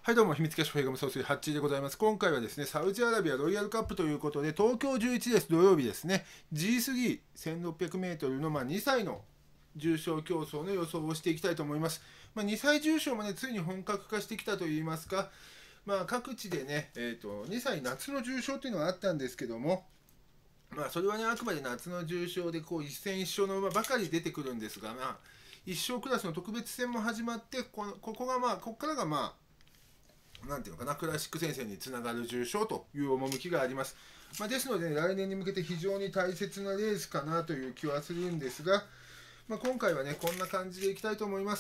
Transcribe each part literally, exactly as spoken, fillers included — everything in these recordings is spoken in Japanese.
はいどうも、秘密結社フェイガム総帥ハッチーでございます。今回はですね、サウジアラビアロイヤルカップということで、東京じゅういちレース土曜日ですね、ジースリーせんろっぴゃくメートル のまあにさいの重賞競争の予想をしていきたいと思います。まあ、にさい重賞もね、ついに本格化してきたといいますか、まあ、各地でね、えーと、にさい夏の重賞というのがあったんですけども、まあ、それはね、あくまで夏の重賞でこう一戦一勝の馬ばかり出てくるんですが、まあ、一勝クラスの特別戦も始まって、このここがまあ、ここからがまあ、なんていうのかな、クラシック戦線につながる重賞という趣があります。まあ、ですので、ね、来年に向けて非常に大切なレースかなという気はするんですが、まあ、今回はね、こんな感じでいきたいと思います。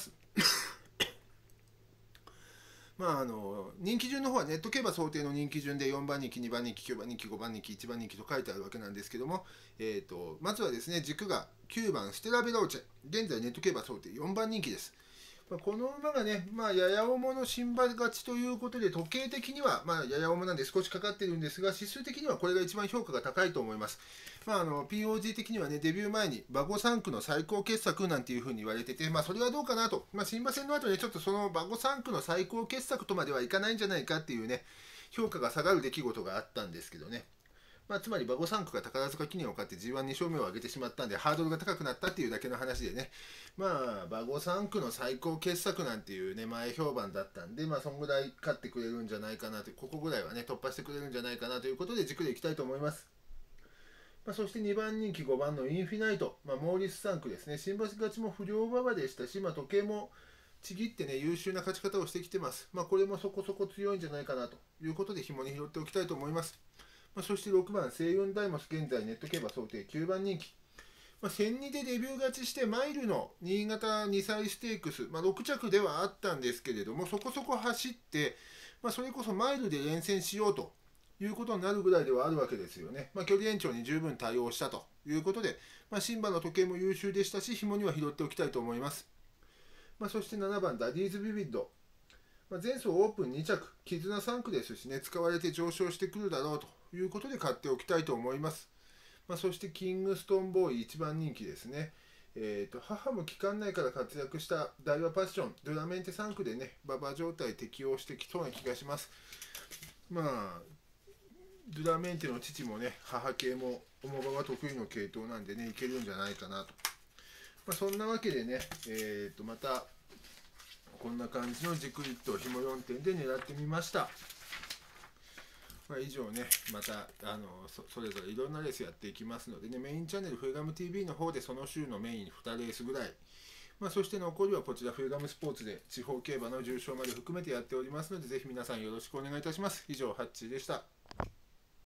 まあ、あの人気順の方はネット競馬想定の人気順でよんばん人気、にばん人気、きゅうばん人気、ごばん人気、いちばん人気と書いてあるわけなんですけども、えーと、まずはですね、軸がきゅうばんステラベローチェ、現在ネット競馬想定よんばん人気です。この馬がね、まあ、やや重の新馬勝ちということで、時計的には、まあ、やや重なんで少しかかってるんですが、指数的にはこれが一番評価が高いと思います。まあ、あの ピーオージー 的にはね、デビュー前に馬後さん区の最高傑作なんていうふうに言われてて、まあ、それはどうかなと、まあ、新馬戦の後ね、ちょっとその馬後さん区の最高傑作とまではいかないんじゃないかっていうね、評価が下がる出来事があったんですけどね。まあ、つまり馬後さん区が宝塚記念を勝って ジーワンに 勝目を挙げてしまったんでハードルが高くなったっていうだけの話でね、まあ馬後さん区の最高傑作なんていうね前評判だったんで、まあそんぐらい勝ってくれるんじゃないかなと、ここぐらいはね突破してくれるんじゃないかなということで軸でいきたいと思います。まあ、そしてにばん人気ごばんのインフィナイト、まあ、モーリスさん区ですね、新馬勝ちも不良馬場でしたし、まあ、時計もちぎってね優秀な勝ち方をしてきてます。まあ、これもそこそこ強いんじゃないかなということで紐に拾っておきたいと思います。まあ、そしてろくばん、西雲ダイモス、現在ネット競馬想定きゅうばん人気。まあ、せんにでデビュー勝ちして、マイルの新潟にさいステークス、まあ、ろく着ではあったんですけれども、そこそこ走って、まあ、それこそマイルで連戦しようということになるぐらいではあるわけですよね。まあ、距離延長に十分対応したということで、まあ、新馬の時計も優秀でしたし、紐には拾っておきたいと思います。まあ、そしてななばん、ダディーズ・ビビッド。まあ、前走オープンに着、絆さん区ですしね、使われて上昇してくるだろうということで買っておきたいと思います。まあ、そしてキングストンボーイいちばん人気ですね。えーと、母も期間内から活躍したダイワパッション、ドゥラメンテさん区でね、馬場状態適応してきそうな気がします。まあ、ドゥラメンテの父もね、母系も重馬が得意の系統なんでね、いけるんじゃないかなと。まあ、そんなわけでね、えーと、また、こんな感じの軸一頭、紐よんてんで狙ってみました。まあ、以上ね、またあの そ, それぞれいろんなレースやっていきますのでね、メインチャンネルフェガム ティーブイ の方でその週のメインににレースぐらい、まあ、そして残りはこちらフェガムスポーツで地方競馬の重賞まで含めてやっておりますので、ぜひ皆さんよろしくお願いいたします。以上、ハッチーでした。